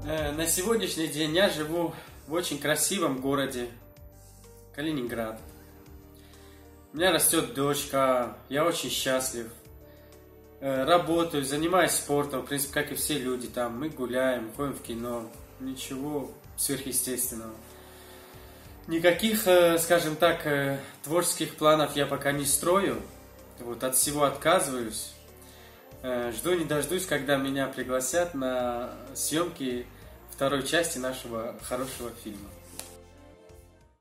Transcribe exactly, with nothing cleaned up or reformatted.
На сегодняшний день я живу в очень красивом городе Калининград. У меня растет дочка, я очень счастлив. Работаю, занимаюсь спортом, в принципе, как и все люди. Там мы гуляем, ходим в кино. Ничего сверхъестественного. Никаких, скажем так, творческих планов я пока не строю. Вот, от всего отказываюсь. Жду не дождусь, когда меня пригласят на съемки второй части нашего хорошего фильма.